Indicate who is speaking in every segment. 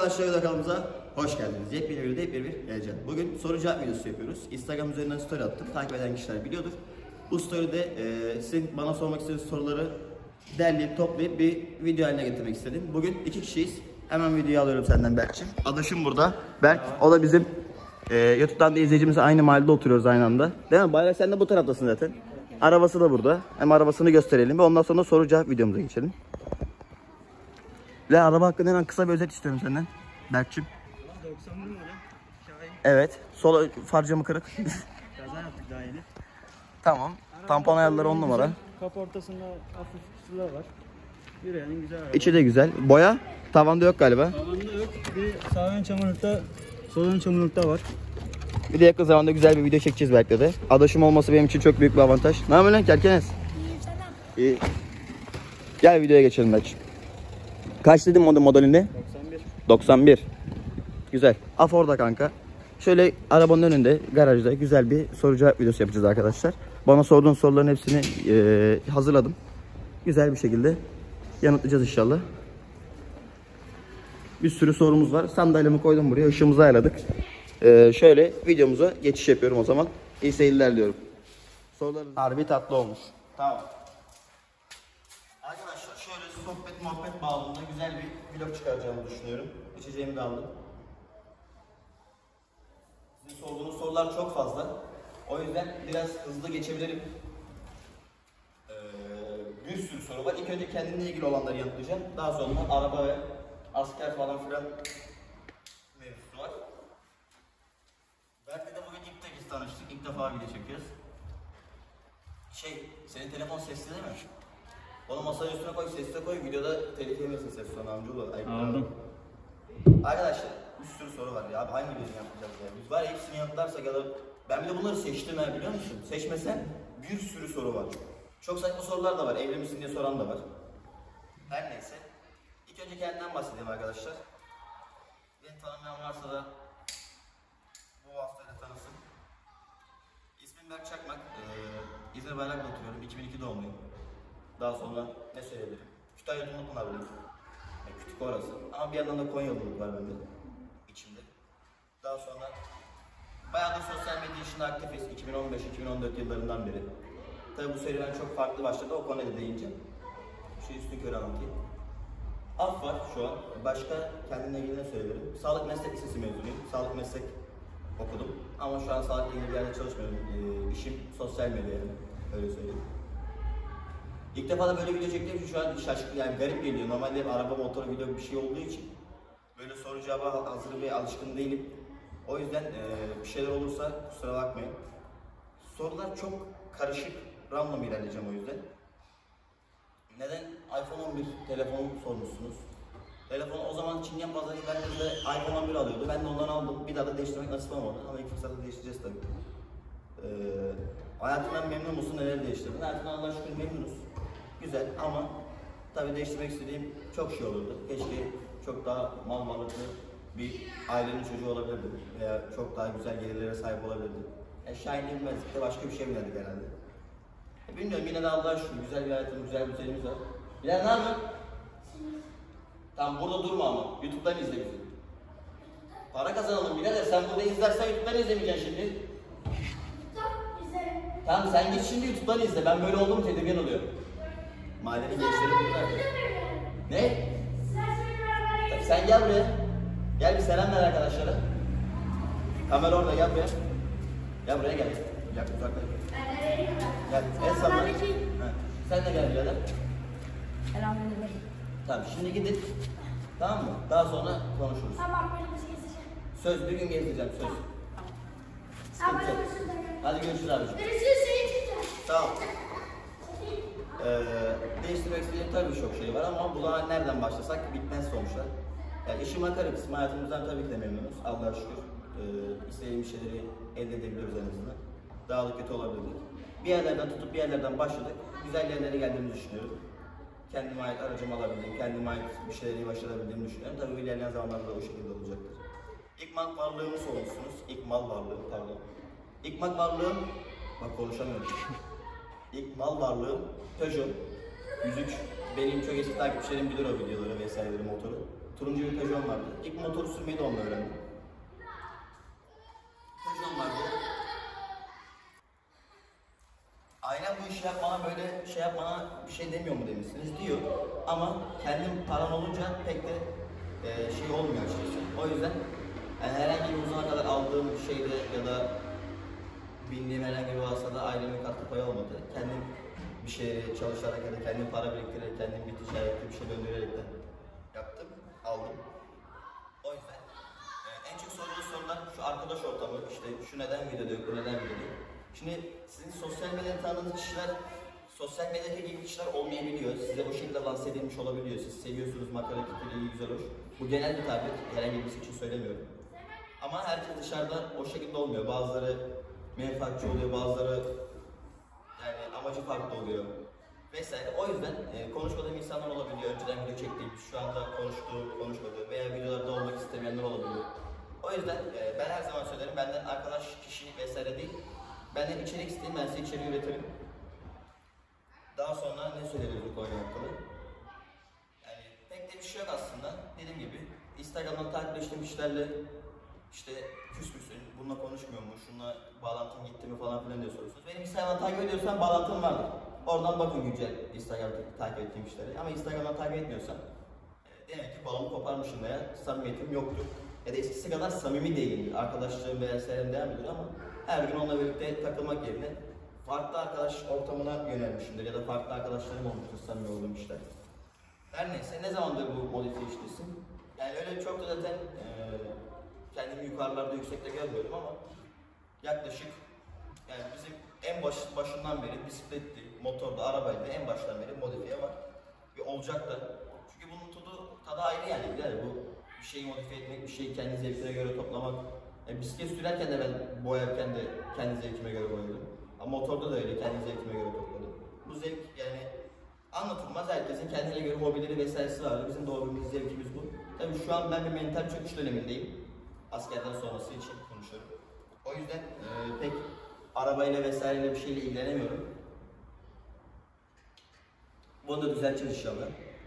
Speaker 1: arkadaşlar, kanalımıza hoş geldiniz. Yepyeni bir geleceğim. Bugün soru cevap videosu yapıyoruz. Instagram üzerinden story attım. Takip eden kişiler biliyordur. Bu story'de sizin bana sormak istediğiniz soruları derleyip toplayıp bir video haline getirmek istedim. Bugün iki kişiyiz. Hemen videoyu alıyorum senden Berk'cim. Adaşım burada. Berk, o da bizim YouTube'dan da izleyicimiz, aynı mahallede oturuyoruz aynı anda. Değil mi? Bayrak sen de bu taraftasın zaten. Arabası da burada. Hem arabasını gösterelim ve ondan sonra soru cevap videomuza geçelim. Ve araba hakkında hemen kısa bir özet istiyorum senden Berk'cim.
Speaker 2: 90 numara Şahin.
Speaker 1: Evet. Sol far camı kırık.
Speaker 2: Kaza yaptık daha yeni.
Speaker 1: Tamam. Tampon ayarları 10 numara.
Speaker 2: Kapı ortasında hafif sular var. Yürüyenin güzel araba.
Speaker 1: İçi de güzel. Boya tavanda yok galiba.
Speaker 2: Tavanda yok. Bir sağ ön çamurlukta, sol ön çamurlukta var.
Speaker 1: Bir de yakın zamanda güzel bir video çekeceğiz Berk'le de. Adaşım olması benim için çok büyük bir avantaj. Ne yapıyorsun lan Kerkenes? İyi. Gel videoya geçelim Berk'cim. Kaç dedim modelinde?
Speaker 2: 91.
Speaker 1: 91. Güzel. Af orada kanka. Şöyle arabanın önünde, garajda güzel bir soru cevap videosu yapacağız arkadaşlar. Bana sorduğun soruların hepsini hazırladım. Güzel bir şekilde yanıtlayacağız inşallah. Bir sürü sorumuz var. Sandalyemi koydum buraya. Işığımızı ayarladık. Şöyle videomuza geçiş yapıyorum o zaman. İyi seyirler diyorum. Sorularınız harbi tatlı olmuş. Tamam. Arkadaşlar şöyle sohbet muhabbet bağlamında güzel bir vlog çıkaracağımı düşünüyorum. İçeceğimi de aldım. Sizin sorduğunuz sorular çok fazla. O yüzden biraz hızlı geçebilirim. Bir sürü soru var. İlk önce kendimle ilgili olanları yanıtlayacağım. Daha sonra araba ve asker falan filan mevzusu var. Berk'le de bugün ilk kez tanıştık. İlk defa video çekiyoruz. Senin telefon sesli değil mi? Onu masanın üstüne koy, sesle koy. Videoda telif yemesin ses sonra amcaoğlu.
Speaker 2: Aldım.
Speaker 1: Arkadaşlar bir sürü soru var ya. Abi hangi birini yapacağız ya? Biz var ya hepsini yanıtlarsak ya da... Ben bir de bunları seçtim ya, biliyor musun? Seçmesen bir sürü soru var. Çok saçma sorular da var. Evli misin diye soran da var. Her neyse. İlk önce kendimden bahsedeyim arkadaşlar. Beni tanımayan varsa da bu haftada tanısın. İsmim Berk Çakmak. İzmir Bayrak'ta oturuyorum. 2002 doğumluyum. Daha sonra ne söyleyebilirim? Kütahya Dumlupınar'dayım. Kütük orası. Ama bir yandan da Konyalılık var bende. İçimde. Daha sonra bayağı da sosyal medya işinde aktifiz. 2015-2014 yıllarından beri. Tabi bu serüven çok farklı başladı. O konuda deyince. Şu üstünkörü anlatayım. Af var şu an. Başka kendimle ilgili ne söyleyebilirim? Sağlık meslek lisesi mezunuyum. Sağlık meslek okudum. Ama şu an sağlıkla ilgili bir yerde çalışmıyorum. İşim sosyal medya yani. Öyle söyleyeyim. İlk defa da böyle video çektiğim için şu an şaşkın, yani garip geliyor. Normalde hep araba, motor, video bir şey olduğu için böyle soru cevaba hazır ve alışkın değilim. O yüzden bir şeyler olursa kusura bakmayın. Sorular çok karışık, random ilerleyeceğim o yüzden. Neden iPhone 11 telefonu sormuşsunuz? Telefonu o zaman Çingen pazarı ilerlediğinde iPhone 11 alıyordu. Ben de ondan aldım. Bir daha da değiştirmek nasip olmadı ama ilk fırsatta değiştireceğiz tabii. Hayatından memnun musun? Neler değiştirdin? Hayatından Allah'a şükür memnunuz. Güzel ama tabii değiştirmek istediğim çok şey olurdu. Keşke çok daha mal varlıklı bir ailenin çocuğu olabilirdim veya çok daha güzel gelirlere sahip olabilirdim. Şahin'le bilmezdik de başka bir şey bilirdik herhalde. Bilmiyorum, yine de Allah'a şükür güzel bir hayatımız, güzel bir düzenimiz var. Bilal ne yapıyorsun? Tamam, burada durma ama YouTube'dan izle bizi. Para kazanalım Bilal, sen burada izlersen YouTube'dan izlemeyeceksin şimdi. Tamam sen git şimdi YouTube'dan izle, ben böyle olduğumu tedirgin oluyorum. Mahallenin gençleri burada. Ne? Tabii sen gel buraya. Gel bir selam ver arkadaşlara. Kamera orada, gel buraya. Gel buraya gel. Gel uzaklaş. Gel. El salla. Sen de gel birader.
Speaker 3: Selamünaleyküm.
Speaker 1: Tamam şimdi gidin. Tamam mı? Daha sonra konuşuruz.
Speaker 3: Tamam, ben bizi gezeceğim.
Speaker 1: Söz, bir gün gezdireceğim söz.
Speaker 3: Tamam.
Speaker 1: Hadi görüşürüz abiciğim.
Speaker 3: Görüşürüz, seni çekeceğim.
Speaker 1: Tamam. Değiştirmek istediğim tabii çok şey var ama buna nereden başlasak bitmez sonuçta. Yani işin makara kısmı, hayatımızdan tabii ki de memnunuz. Allah'a şükür istediğimiz şeyleri elde edebiliyoruz en azından. Daha da kötü olabilirdik. Bir yerlerden tutup bir yerlerden başladık. Güzel yerlere geldiğimizi düşünüyorum. Kendime ait aracımı alabildiğim, kendime ait bir şeyleri başarabildiğimi düşünüyorum. Tabii ilerleyen zamanlarda da o şekilde olacaktır. İlk mal varlığımı sormuşsunuz. İlk mal varlığı, pardon. İlk mal varlığım, bak konuşamıyorum. İlk mal varlığım Peugeot 103. Benim çok eski takipçilerim bilir o videoları vesaireleri, motoru. Turuncu bir Peugeot vardı. İlk motoru sürmeyi de onunla öğrendim. Peugeot vardı. Ailem bu işi yapmana böyle şey yapmana bir şey demiyor mu demişsiniz diyor. Ama kendim paran olunca pek de şey olmuyor açıkçası. O yüzden yani herhangi bir uzuna kadar aldığım şeyde ya da bindiğim herhangi bir vasıtada ailemin katkı payı olmadı. Kendim bir şey çalışarak ya da kendim para biriktirerek, kendim bir ticarette bir şey döndürerek de yaptım, aldım. O yüzden en çok sorduğunuz sorular şu arkadaş ortamı, işte şu neden videoda yok, bu neden videoda yok. Şimdi sizin sosyal medyada tanıdığınız kişiler, sosyal medyadaki gibi kişiler olmayabiliyor. Size bu şekilde lanse edilmiş olabiliyor. Siz seviyorsunuz, makara fikri iyi, güzel, hoş. Bu genel bir tabir, herhangi birisi için söylemiyorum. Ama herkes dışarıda o şekilde olmuyor. Bazıları menfaatçi oluyor, bazıları yani amacı farklı oluyor vesaire. O yüzden konuşmadığım insanlar olabiliyor. Önceden video çektiğim, şu anda konuşmadığı veya videolarda olmak istemeyenler olabiliyor. O yüzden ben her zaman söylerim, benden arkadaş, kişi vesaire değil. Benden içerik isteyin, ben size içeriği üretirim. Daha sonra ne söyleyebiliriz bu konuyla alakalı? Yani pek de bir şey yok aslında. Dediğim gibi Instagram'dan takipleştiğim kişilerle işte küs müsün, bununla konuşmuyor mu, şununla bağlantın gitti mi falan filan diye soruyorsunuz. Benim Instagram'dan takip ediyorsan bağlantım vardır. Oradan bakın güncel Instagram'da takip ettiğim kişileri. Ama Instagram'dan takip etmiyorsan demek ki balonu koparmışım veya samimiyetim yoktur. Ya da eskisi kadar samimi değilim. Arkadaşlığım veya serim devam ediyor ama her gün onunla birlikte takılmak yerine farklı arkadaş ortamına yönelmişimdir ya da farklı arkadaşlarım olmuştur samimi olduğum işler. Her neyse, ne zamandır bu modifiye işlesin? Yani öyle çok da zaten kendimi yukarılarda, yüksekte görmüyorum ama yaklaşık yani bizim en başından beri bisikletti, motorda, arabaydı, en baştan beri modifiye var ve olacak da. Çünkü bunun tadı ayrı yani. Yani bu bir şeyi modifiye etmek, bir şeyi kendi zevkine göre toplamak. Bisiklet sürerken de ben boyarken de kendi zevkime göre boyadım. Ama motorda da öyle kendi zevkime göre topladım. Bu zevk yani anlatılmaz, herkesin kendine göre hobileri vesairesi vardı. Bizim de hobimiz, zevkimiz bu. Tabii şu an ben bir mental çöküş dönemindeyim. Askerden sonrası için konuşuyorum. O yüzden pek arabayla vesaireyle bir şeyle ilgilenemiyorum. Bunu da düzelteceğiz inşallah.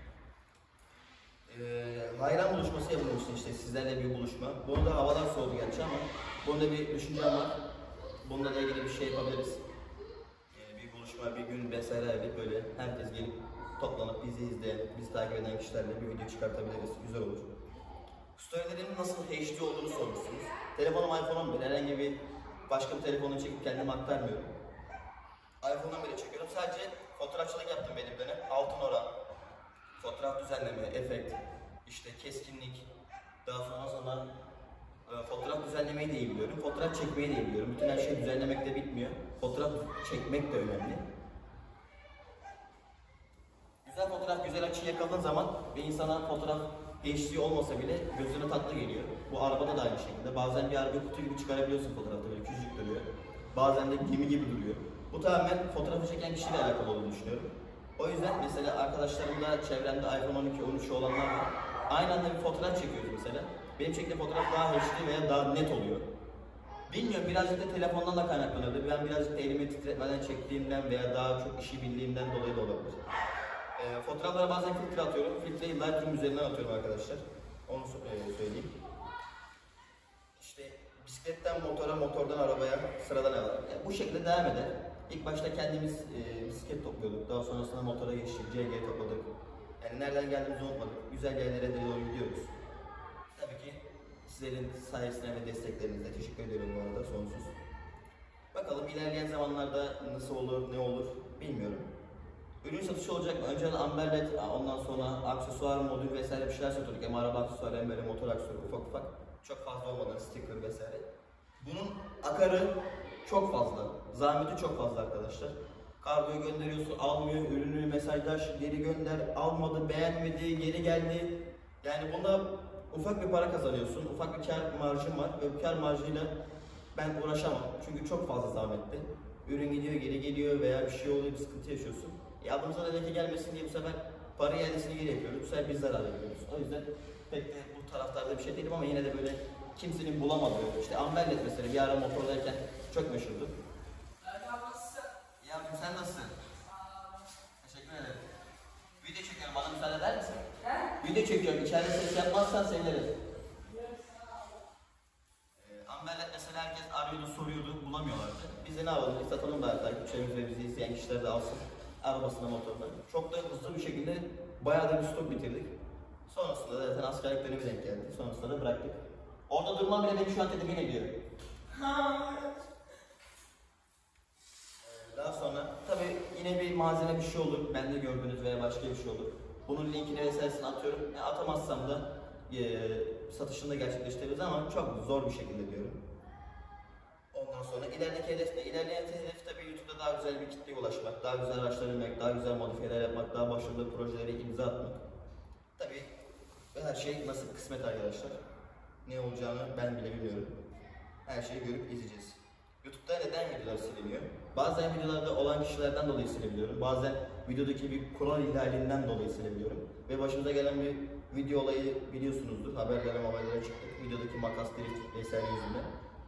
Speaker 1: Hayran buluşması yapılmıştı işte sizlerle bir buluşma. Bunu da havalar soğudu gerçi ama bunda bir düşüncem var. Bununla da ilgili bir şey yapabiliriz. Bir buluşma, bir gün vesaire böyle herkes gelip toplanıp bizi izleyen, bizi takip eden kişilerle bir video çıkartabiliriz. Güzel olur. Storylerimin nasıl HD olduğunu sormuşsunuz. Telefonum iPhone 11. Herhangi bir başka bir telefonu çekip kendime aktarmıyorum. iPhone 11'i çekiyorum. Sadece fotoğrafçılık yaptım benim dönem. Altın oran, fotoğraf düzenleme, efekt, işte keskinlik. Daha sonra fotoğraf düzenlemeyi de iyi biliyorum. Fotoğraf çekmeyi de iyi biliyorum. Bütün her şey düzenlemekle bitmiyor. Fotoğraf çekmek de önemli. Güzel fotoğraf, güzel açı yakaladığın zaman bir insana fotoğraf HD olmasa bile gözüne tatlı geliyor. Bu arabada da aynı şekilde. Bazen bir araba kutu gibi çıkarabiliyorsun fotoğrafta, böyle küçücük duruyor. Bazen de gemi gibi duruyor. Bu tamamen fotoğrafı çeken kişiyle alakalı olduğunu düşünüyorum. O yüzden mesela arkadaşlarımda, çevremde iPhone 12, 13 olanlar var. Aynı anda bir fotoğraf çekiyoruz mesela. Benim çektiğim fotoğraf daha HD veya daha net oluyor. Bilmiyorum, birazcık da telefondan da kaynaklanıyordu. Ben birazcık da elimi titretmeden çektiğimden veya daha çok işi bildiğimden dolayı da olabilir. Fotoğraflara bazen filtre atıyorum. Filtreyi Lightroom üzerinden atıyorum arkadaşlar. Onu söyleyeyim. İşte bisikletten motora, motordan arabaya sıradan alalım. Bu şekilde devam eder. İlk başta kendimiz bisiklet topluyorduk. Daha sonrasında motora geçtik, CG topladık. Yani nereden geldiğimizi unutmadık. Güzel yerlere doğru gidiyoruz. Tabii ki sizlerin sayesinde ve desteklerinizle teşekkür ediyorum bu arada sonsuz. Bakalım ilerleyen zamanlarda nasıl olur, ne olur bilmiyorum. Ürün satışı olacak mı? Önceden amberlet, ondan sonra aksesuar, modül vesaire bir şeyler satıyorduk. Hem araba aksesuarı hem böyle motor aksesuarı ufak ufak. Çok fazla olmadan sticker vesaire. Bunun akarı çok fazla, zahmeti çok fazla arkadaşlar. Kargoyu gönderiyorsun, almıyor, ürünü mesajlar, geri gönder, almadı, beğenmedi, geri geldi. Yani bunda ufak bir para kazanıyorsun, ufak bir kar marjın var ve bu kar marjıyla ben uğraşamam. Çünkü çok fazla zahmetli. Ürün gidiyor, geri geliyor veya bir şey oluyor, bir sıkıntı yaşıyorsun. Adımıza da leke gelmesin diye bu sefer para iadesini geri yapıyoruz. Bu sefer biz zarar veriyoruz. O yüzden pek de bu taraftarda bir şey değilim ama yine de böyle kimsenin bulamadığı, işte amberlet mesela bir ara motordayken çok meşhurdu. Ya sen nasılsın? Teşekkür ederim. Video çekiyorum. İçeride ses yapmazsan sevinirim. Amberlet mesela herkes arıyordu, soruyordu, bulamıyorlardı. Biz de ne yapalım? Biz satalım da takipçilerimiz ve bizi izleyen kişiler de alsın. Arabasına, motoruna. Çok da hızlı bir şekilde bayağı da bir stok bitirdik. Sonrasında da zaten askerlik dönemi denk geldi. Sonrasında da bıraktık. Orada durmam bile beni şu an tedirgin ediyor. Daha sonra tabii yine bir malzeme bir şey olur. Bende gördüğünüz veya başka bir şey olur. Bunun linkini vesairesini atıyorum. Atamazsam da satışını da gerçekleştiririz ama çok zor bir şekilde diyorum. Ondan sonra ilerideki hedef ne? İlerleyen hedef tabii YouTube'da daha güzel bir kitleye ulaşmak, daha güzel araçlar binmek, daha güzel modifiyeler yapmak, daha başarılı projelere imza atmak. Tabii her şey nasıl kısmet arkadaşlar. Ne olacağını ben bile bilmiyorum. Her şeyi görüp izleyeceğiz. YouTube'da neden videolar siliniyor? Bazen videolarda olan kişilerden dolayı silebiliyorum. Bazen videodaki bir kural ihlalinden dolayı silebiliyorum. Ve başımıza gelen bir video olayı biliyorsunuzdur. Haberlere çıktık. Videodaki makas, drift vesaire yüzünden.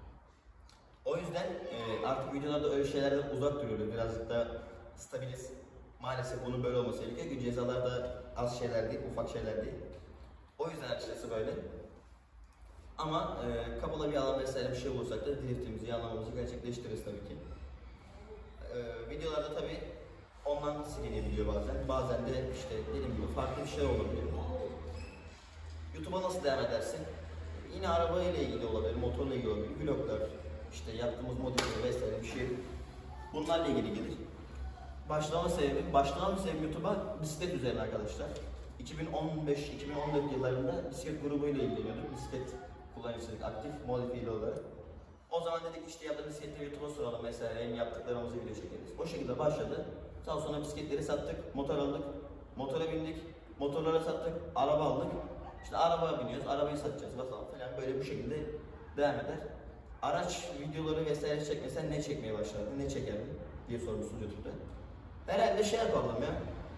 Speaker 1: O yüzden artık videolarda öyle şeylerden uzak duruyoruz. Birazcık da stabiliz. Maalesef bunun böyle olması gerekiyor. Cezalar da az şeyler değil, ufak şeyler değil. O yüzden açıkçası böyle. Ama kapalı bir alan vesaire bir şey olursak da driftimizi, yanlamamızı gerçekleştiririz tabii ki. Videolarda tabii ondan silinebiliyor bazen. Bazen de işte dediğim gibi farklı bir şey olabiliyor. YouTube'a nasıl devam edersin? Yine araba ile ilgili olabilir, motorla ilgili olabilir, vloglar, işte yaptığımız modifiye vesaire bir şey. Bunlarla ilgili gelir. Başlamam sebebi YouTube'a bisiklet üzerine arkadaşlar. 2015-2014 yıllarında bisiklet grubuyla ilgileniyorduk. Bisiklet kullanıcısıydık aktif, modifiyeli olarak. O zaman dedik işte yaptığımız bisikletleri YouTube'a soralım mesela hem yaptıklarımızı video çekeriz. O şekilde başladı. Daha sonra bisikletleri sattık, motor aldık, motora bindik, motorlara sattık, araba aldık. İşte araba biniyoruz, arabayı satacağız falan böyle bu şekilde devam eder. Araç videoları vesaire çekmesen ne çekmeye başlardın, ne çekerdin diye sormuşsunuz YouTube'da. Herhalde şey yapalım ya.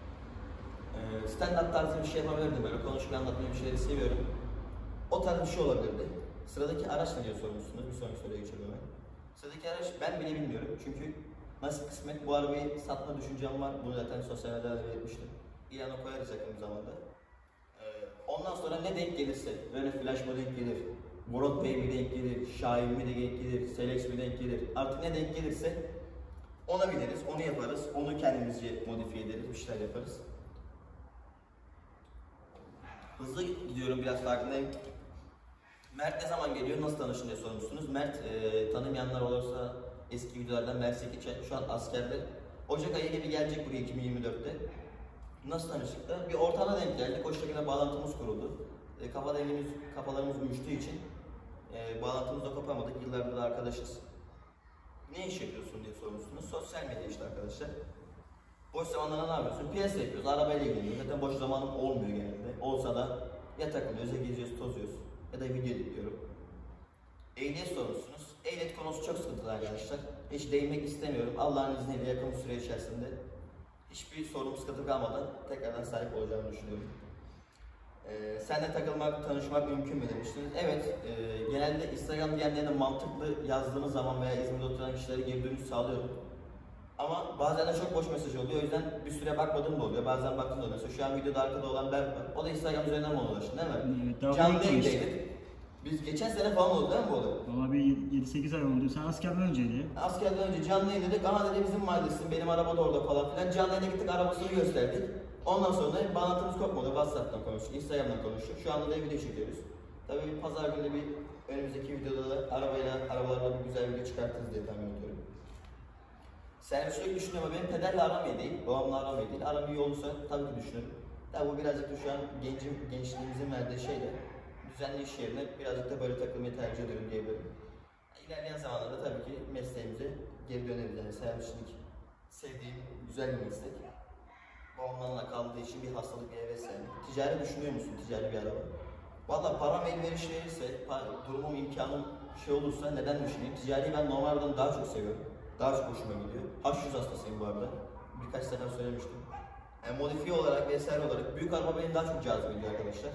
Speaker 1: Stand-up tarzı bir şey yapabilirdim böyle konuşmayı anlatmayı bir şeyleri seviyorum. O tarz bir şey olabilirdi. Sıradaki araç ne diye sormuşsunuz, bir sonraki soruya geçelim hemen. Sıradaki araç ben bile bilmiyorum çünkü nasıl kısmet bu arabayı satma düşüncem var. Bunu zaten sosyal medyada belirtmiştim. İlanı koyarız yakın zamanda. Ondan sonra ne denk gelirse, Renault Flash mı denk gelir, Murat Bey mi denk gelir, Şahin mi denk gelir, Selex mi denk gelir, artık ne denk gelirse ona bineriz, onu yaparız, onu kendimizce modifiye ederiz, bir şeyler yaparız. Hızlı gidiyorum, biraz farkındayım. Mert ne zaman geliyor, nasıl tanıştın diye sormuşsunuz. Mert, tanımayanlar olursa eski videolardan Mert Sekiçen, şu an askerde. Ocak ayı gibi gelecek buraya 2024'te. Nasıl tanıştık da? Bir ortama denk geldik, o şekilde bağlantımız kuruldu. Kafalarımız uyuştuğu için bağlantımızı da kopamadık, yıllardır da arkadaşız. Ne iş yapıyorsun diye sormuşsunuz. Sosyal medya işte arkadaşlar. Boş zamanlarda ne yapıyorsun? Piyasa yapıyoruz, arabayla ilgileniyoruz. Zaten boş zamanım olmuyor genelde. Olsa da ya takılıyoruz, ya geziyoruz, tozuyoruz. Ya da video editliyorum. Ehliyet sormuşsunuz. Ehliyet konusu çok sıkıntılı arkadaşlar. Hiç değinmek istemiyorum. Allah'ın izniyle yakın bir süre içerisinde hiçbir sorun, sıkıntı kalmadan tekrardan sahip olacağımı düşünüyorum. Seninle takılmak, tanışmak mümkün mü demiştiniz. Evet, genelde Instagram DM'lerine mantıklı yazdığınız zaman veya İzmir'de oturan kişilere geri dönüş sağlıyorum. Ama bazen de çok boş mesaj oluyor, o yüzden bir süre bakmadığım da oluyor, bazen baktığım da oluyor. Mesela şu an videoda arkada olan Berk var, o da Instagram üzerinden bana ulaştı değil mi?
Speaker 2: Evet,
Speaker 1: canlı yayındaydık. Biz geçen sene falan oldu değil mi bu olay?
Speaker 2: Valla bir 7-8 ay oldu. Sen askerden önceydi.
Speaker 1: Askerden önce canlı yayındaydık, aha dedi bizim mahallesin, benim araba da orada falan filan. Canlı yayına gittik, arabasını gösterdik. Ondan sonra bağlantımız kopmadı, WhatsApp'tan konuştuk, Instagram'dan konuştuk. Şu anda da video çekiyoruz. Tabii pazar günü bir önümüzdeki videoda da arabalarla bir güzel video çıkartırız diye tahmin ediyorum. Sen sürekli düşünüyorum ama benim pederle aram iyi değil, babamla aram iyi değil. Aram iyi olursa tabii ki düşünürüm. Tabii bu birazcık da şu an gençliğimizin verdiği şeyle düzenli iş yerine birazcık da böyle takılmayı tercih ediyorum diyebilirim. İlerleyen zamanlarda tabii ki mesleğimize geri döneriz. Yani servisçilik sevdiğim güzel bir meslek. Babamla kaldığı için bir hastalık, bir heveslendim. Ticari düşünüyor musun, ticari bir araba? Valla param elverişli verirse, durumum, imkanım şey olursa neden düşüneyim? Ticariyi ben normalden daha çok seviyorum. Daha çok hoşuma gidiyor. H100 hastasıyım bu arada. Birkaç sefer söylemiştim. Yani modifiye olarak vesaire olarak büyük araba beni daha çok cazip ediyor arkadaşlar.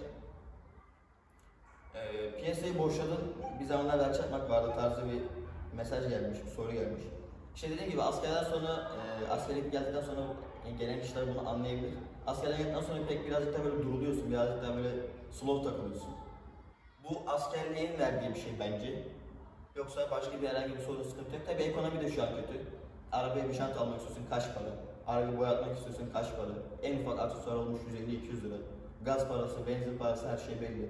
Speaker 1: Piyasayı boşladın, bir zamanlar çakmak vardı tarzı bir mesaj gelmiş, bir soru gelmiş. İşte dediğim gibi askerden sonra, askerlik geldikten sonra gelen kişiler bunu anlayabilir. Askerden geldikten sonra birazcık daha böyle duruluyorsun, birazcık daha böyle slow takılıyorsun. Bu askerliğin verdiği bir şey bence. Yoksa başka bir herhangi bir sorun, sıkıntı yok. Tabii ekonomi de şu an kötü. Arabaya bir şant almak istiyorsun, kaç para? Arabayı boyatmak istiyorsun, kaç para? En ufak aksesuar olmuş 150-200 lira. Gaz parası, benzin parası, her şey belli.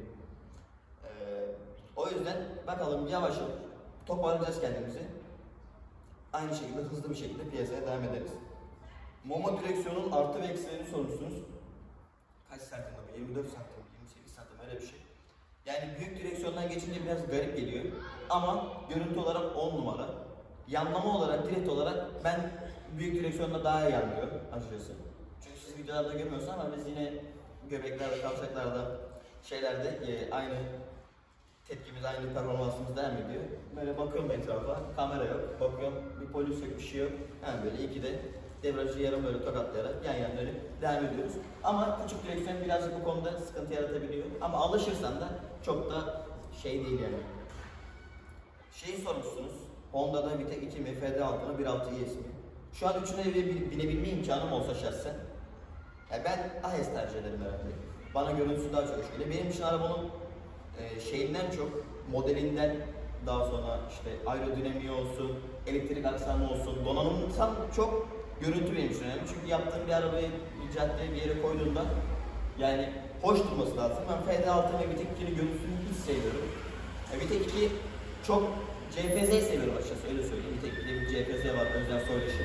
Speaker 1: O yüzden bakalım yavaş yavaş toparlayacağız kendimizi. Aynı şekilde hızlı bir şekilde piyasaya devam ederiz. Momo direksiyonun artı ve eksilerini sormuşsunuz. Kaç santim abi? 24 santim, 28 santim öyle bir şey. Yani büyük direksiyondan geçince biraz garip geliyor. Ama görüntü olarak 10 numara. Yanlama olarak, direkt olarak ben büyük direksiyonda daha iyi anlıyorum açıkçası. Çünkü siz videolarda görmüyorsunuz ama biz yine göbeklerde, kavşaklarda, şeylerde aynı tepkimiz, aynı performansımız devam ediyor. Böyle bakıyorum etrafa, kamera yok, bakıyorum bir polis yok, bir şey yok. Yani böyle ikide debriyajı yarım böyle tokatlayarak yan yana dönüp devam ediyoruz. Ama küçük direksiyon birazcık bu konuda sıkıntı yaratabiliyor. Ama alışırsan da çok da şey değil yani. Şeyi sormuşsunuz, Honda'da Vitek 2 mi, FD6 mı, 1.6 ES mi? Şu an üçüne binebilme imkanım olsa şahsen, yani ben AES tercih ederim herhalde. Bana görüntüsü daha çok hoş geliyor. Benim için arabanın şeyinden çok, modelinden, daha sonra işte aerodinamiği olsun, elektrik aksamı olsun, donanımdan çok görüntü benim için önemli. Çünkü yaptığım bir arabayı bir caddeye bir yere koyduğumda yani hoş durması lazım. Ben FD6 ve Vitek 2'nin görüntüsünü hiç seviyorum. Vitek 2 çok CFZ'yi seviyorum açıkçası, öyle söyleyeyim. Vitek 2'de bir CFZ var, özel soylaşı.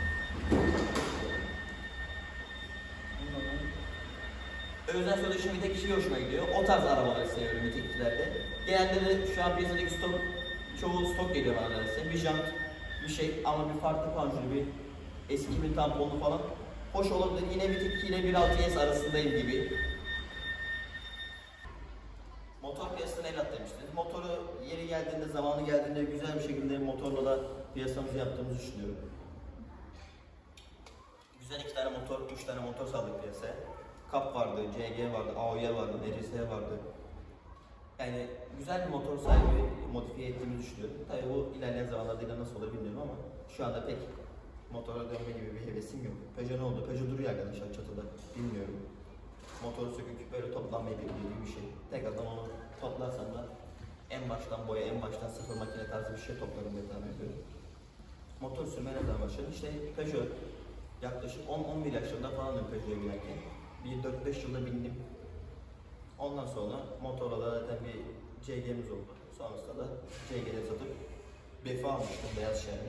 Speaker 1: Özel soylaşı Vitek 2'ye hoşuma gidiyor. O tarz arabaları seviyorum Vitek 2'lerde. Genelde de şu an piyasadaki stok, çoğu stok geliyor bana neredeyse. Bir jant, bir şey ama bir farklı panjuru, bir eski bir tamponu falan. Hoş olabilir. Yine Vitek 2 ile 1.6S arasındayım gibi. Motor piyasasına el at demiştiniz. Motoru yeri geldiğinde, zamanı geldiğinde güzel bir şekilde motorla da piyasamızı yaptığımızı düşünüyorum. Güzel 2 tane motor, 3 tane motor saldık piyasaya. Kap vardı, CG vardı, AOY vardı, NCS vardı. Yani güzel bir motor sahibi modifiye ettiğimi düşünüyorum. Tabii bu ilerleyen zamanlarda nasıl olur bilmiyorum ama şu anda pek motora dönme gibi bir hevesim yok. Peugeot ne oldu? Peugeot duruyor arkadaşlar çatıda. Bilmiyorum. Motoru sökük böyle toplanmayı beklediği bir şey. Tekrardan onu toplarsam da en baştan boya, en baştan sıfır makine tarzı bir şey toplarım diye tahmin ediyorum. Motor sürmeye ne zaman başladım? İşte Peugeot yaklaşık 10-11 yaşlarında falan Peugeot'a binerken. Bir 4-5 yılda bindim. Ondan sonra motorla da zaten bir CG'miz oldu. Sonrasında da CG'de satıp BF almıştım, beyaz şehirde.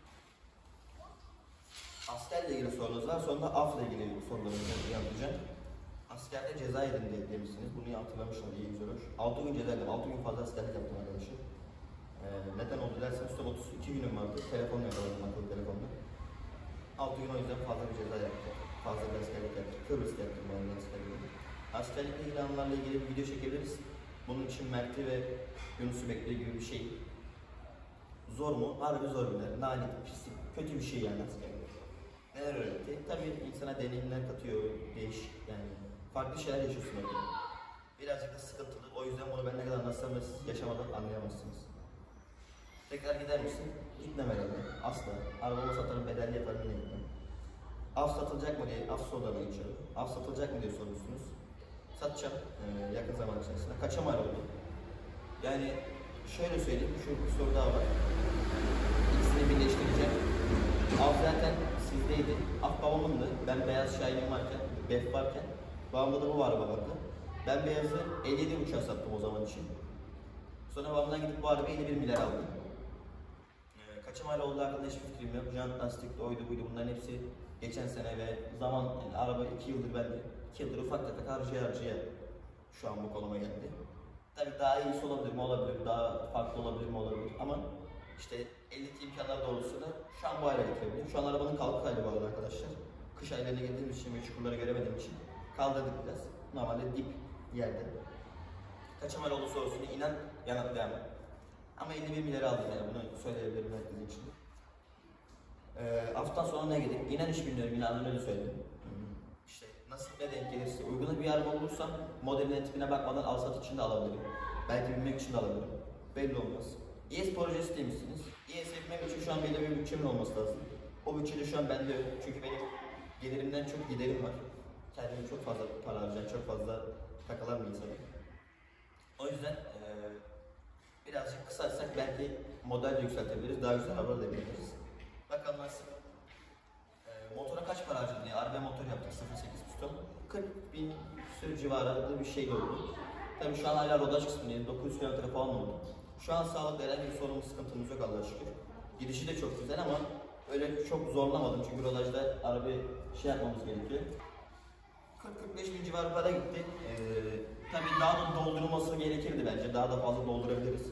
Speaker 1: Askerle ilgili sorunuz var, sonra da AF'la ilgili sorularınızı yapacağım. Askerde ceza yedim demişsiniz, bunu hatırlamışım, iyi güzel hoş. 6 gün ceza yedim, 6 gün fazla askerlik yaptım arkadaşım. Neden oldu derseniz son 32 günüm vardı, telefon yakaladım akıllı telefonla. 6 gün o yüzden fazla bir ceza yaptım. Fazla bir askerlik yaptım, Kıbrıs'ta yaptım bu arada askerliği. Askerlikle ilgili anılarla ilgili bir video çekebiliriz. Bunun için Mert'i ve Yunus'u bekliyor gibi bir şey. Zor mu? Harbi zor bile. Nalet, pislik, kötü bir şey yani askerlik. Neler öğretti? Tabii insana deneyimler katıyor, değişik yani. Farklı şeyler yaşıyorsun orada. Birazcık da sıkıntılı. O yüzden bunu ben ne kadar anlatsam da siz yaşamadan anlayamazsınız. Tekrar gider misin? Gitmem herhalde. Asla. Arabamı satarım, bedelli yaparım, yine gitmem. Af satılacak mı diye, af sorularına geçiyorum. Af satılacak mı diye soruyorsunuz. Satacağım yakın zaman içerisinde. Kaça mal oldu? Yani şöyle söyleyeyim, şu bir soru daha var. İkisini birleştireceğim. Af zaten sizdeydi. Af babamındı. Ben beyaz şahinim varken, BEF varken, babamda da bu araba vardı. Ben beyazı 57.5'a sattım o zaman için. Sonra babamdan gidip bu arabayı 51 milyar aldım. Kaça mal oldu hakkında hiçbir fikrim yok. Jant, lastik, oydu buydu, bunların hepsi geçen sene ve zaman, yani araba 2 yıldır bende. 2 yıldır ufak tefek harcaya şu an bu konuma geldi. Tabii daha iyisi olabilir mi olabilir, daha farklı olabilir mi olabilir ama işte eldeki imkanlar doğrultusunda şu an bu hale getirebilirim. Şu an arabanın kalkık hali var arkadaşlar. Kış aylarına girdiğimiz için ve çukurları göremediğim için kaldırdık biraz. Normalde dip yerde. Kaça mal oldu sorusunu inan yanıtlayamam. Ama 51 milyar aldım yani bunu söyleyebilirim herkesin için. Haftadan sonra ne gidip inan hiç bilmiyorum, yine annemle de söyledim. İşte nasıl ne denk gelirse, uygun bir araba bulursam modeline, tipine bakmadan al sat için de alabilirim. Belki binmek için de alabilirim. Belli olmaz. İES projesi demişsiniz. İES yapmam için şu an belirli bir bütçemin olması lazım. O bütçede şu an bende yok. Çünkü benim gelirimden çok giderim var. Kendime çok fazla para harcayan, çok fazla takılan bir insanım. O yüzden birazcık kısarsak belki model de yükseltebiliriz, daha güzel arabalar da yapabiliriz. Bakalım nasıl. Motora kaç para harcadım diye araba motor yaptık 0.8 piston. 40 bin sürü civarında bir şey oldu. Tabii şu an hala rodaj kısmındayım, 900 km falan oldu. Şu an sağlıkla herhangi bir sorunumuz, sıkıntımız yok Allah'a şükür. Gidişi de çok güzel ama öyle çok zorlamadım çünkü rodajda arabayı şey yapmamız gerekiyor. 40-45 bin civarı para gitti. Tabii daha da doldurulması gerekirdi bence, daha da fazla doldurabiliriz.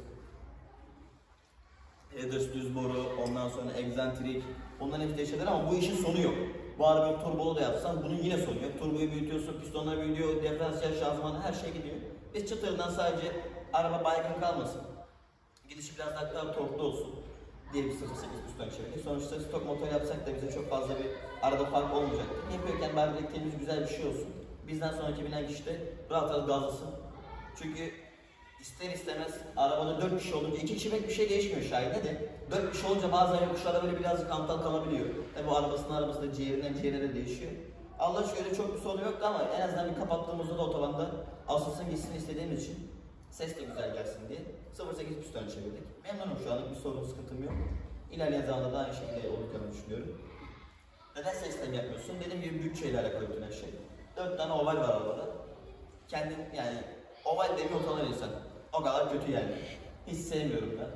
Speaker 1: Headers, düz boru, ondan sonra egzantrik, onların hepsi şeyler ama bu işin sonu yok. Bu arabayı turbolu da yapsan bunun yine sonu yok. Turboyu büyütüyorsun, pistonları büyütüyor, diferansiyel şanzımanı her şey gidiyor. Biz çıtırından sadece araba baygın kalmasın. Gidişi biraz daha torklu olsun diye bir 0.8 piston çevirdik. Sonuçta stok motor yapsak da bize çok fazla bir arada fark olmayacaktı. Yapıyorken bari temiz güzel bir şey olsun. Bizden sonraki binen kişi de rahat rahat gazlasın. Çünkü ister istemez arabada 4 kişi olunca 2 kişi pek bir şey değişmiyor şahide de 4 kişi olunca bazen yokuşlarda böyle birazcık hantal kalabiliyor. Tabi bu arabası da ciğerinden ciğerine de değişiyor. Allah şöyle çok bir sorun yoktu ama en azından bir kapattığımızda da otobanda asılsın gitsin istediğimiz için ses de güzel gelsin diye 0.8 piston çevirdik. Memnunum şu anlık bir sorun sıkıntım yok. İlerleyen zamanda da aynı şekilde olacağını düşünüyorum. Neden sistem yapmıyorsun? Dediğim gibi bütçeyle alakalı bütün her şey. 4 tane oval var arabada. Kendim yani oval demiyor utanır insan. O kadar kötü yani. Hiç sevmiyorum ben.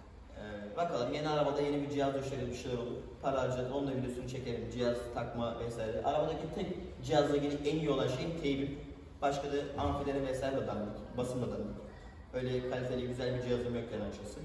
Speaker 1: Bakalım yeni arabada yeni bir cihaz döşeriz, bir şeyler olur. Para harcarız, onun da videosunu çekerim. Cihaz, takma vesaire. Arabadaki tek cihazla ilgili en iyi olan şey teybim. Başka da amfileri vesaire de dandik. Basın da dandik. Öyle kaliteli güzel bir cihazım yok yani açıkçası.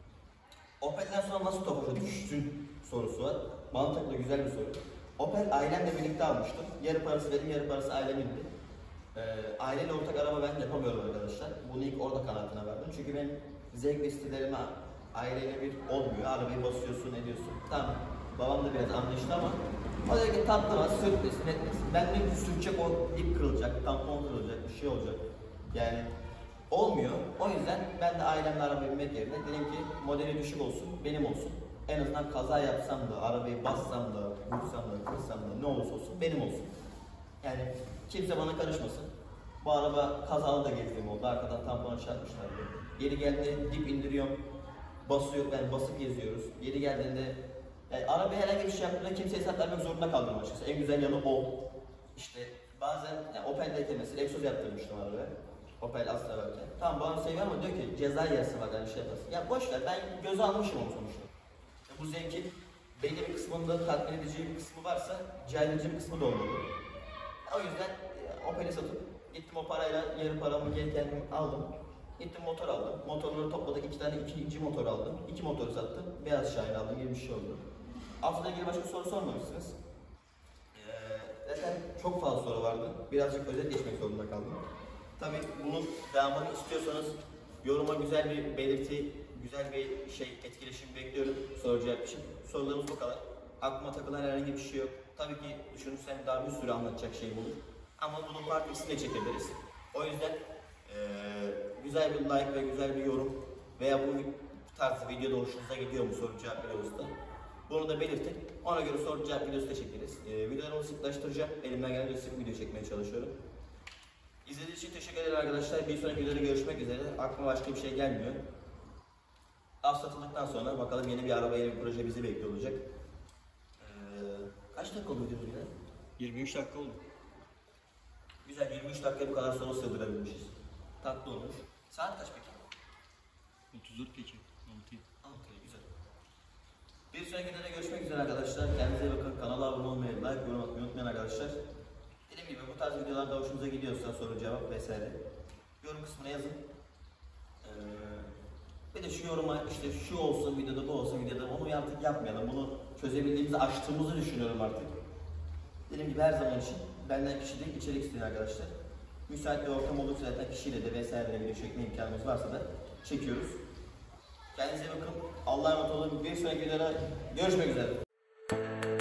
Speaker 1: Opel'den sonra nasıl Tofaş'a düştün sorusu var. Mantıklı güzel bir soru. Opel ailemle birlikte almıştım. Yarı parası benim, yarı parası ailemindi. Aileyle ortak araba ben yapamıyorum arkadaşlar. Bunu ilk orada kanaatine verdim. Çünkü benim zevk ve istelerime aileyle bir olmuyor. Arabayı basıyorsun, ediyorsun. Tamam, babam da biraz anlayışlı ama o da ki tatlı var, sürtmesin, etmesin. Ben de sürtecek, o dip kırılacak, tampon kırılacak, bir şey olacak. Yani olmuyor. O yüzden ben de ailemle arabaya binmek yerine dedim ki modeli düşük olsun, benim olsun. En azından kaza yapsam da, arabayı bassam da, vursam da, kırsam da ne olursa olsun benim olsun. Yani kimse bana karışmasın. Bu araba kazalı da gezdiğim oldu. Arkadan tampona çarpmışlardı. Yeri geldiğinde dip indiriyorum. Basıyor, yani basıp geziyoruz. Yeri geldiğinde yani arabaya herhangi bir şey yaptığında kimseye hesap vermek zorunda kaldım açıkçası. En güzel yanı o. İşte bazen yani Opel'deyken mesela egzoz yaptırmıştım arabaya. Opel Astra varken. Tamam bana seviyor ama diyor ki ceza yersin bak yani şey yaparsın. Ya boş ver ben göze almışım onu sonuçta. Bu zevkin belli bir kısmında tatmin edici bir kısmı varsa caydırıcı bir kısmı da olmalı. O yüzden Opel'i satıp gittim o parayla yarı paramı geri kendim aldım. Gittim motor aldım. Motorları topladık. 2 tane ikinci motor aldım. 2 motoru sattım. Beyaz Şahin aldım gibi bir şey oldu. Haftada ilgili başka soru sormamışsınız. Zaten çok fazla soru vardı. Birazcık özet geçmek zorunda kaldım. Tabii bunun devamını istiyorsanız yoruma güzel bir belirti, güzel bir şey, etkileşim bekliyorum. Soru cevap için. Sorularımız bu kadar. Aklıma takılan herhangi bir şey yok. Tabii ki düşünürsem daha bir sürü anlatacak şey bulur. Ama bunun partisini de çekebiliriz. O yüzden güzel bir like ve güzel bir yorum veya bu tarz videoda hoşunuza gidiyor mu soru cevap videosu da bunu da belirtin. Ona göre soru cevap videosu da çekeriz. Videolarımı sıklaştıracağım. Elimden geldiğince sık video çekmeye çalışıyorum. İzlediğiniz için teşekkür ederim arkadaşlar. Bir sonraki videoda görüşmek üzere. Aklıma başka bir şey gelmiyor. Af satıldıktan sonra bakalım yeni bir araba, yeni bir proje bizi bekliyor olacak. Kaç dakika oldu videomuz ya?
Speaker 2: 23 dakika oldu.
Speaker 1: Güzel, 23 dakikaya bu kadar soru sığdırabilmişiz. Tatlı olmuş. Saat kaç peki?
Speaker 2: 34 peki.
Speaker 1: 6. Güzel. Bir sonraki videoda görüşmek üzere arkadaşlar. Kendinize iyi bakın. Kanala abone olmayı, like, yorum atmayı unutmayın arkadaşlar. Dediğim gibi bu tarz videolarda hoşunuza gidiyorsa soru cevap vesaire yorum kısmına yazın. Bir de şu yoruma işte şu olsun videoda, bu olsun videoda, onu artık yapmayalım. Bunu çözebildiğimizi, aştığımızı düşünüyorum artık. Dediğim gibi her zaman için benden kişi değil, içerik isteyen arkadaşlar. Müsait bir ortam olursa zaten kişiyle de vesaire video çekme imkanımız varsa da çekiyoruz. Kendinize bakın. Allah'a emanet olun. Bir sonraki videoda görüşmek üzere.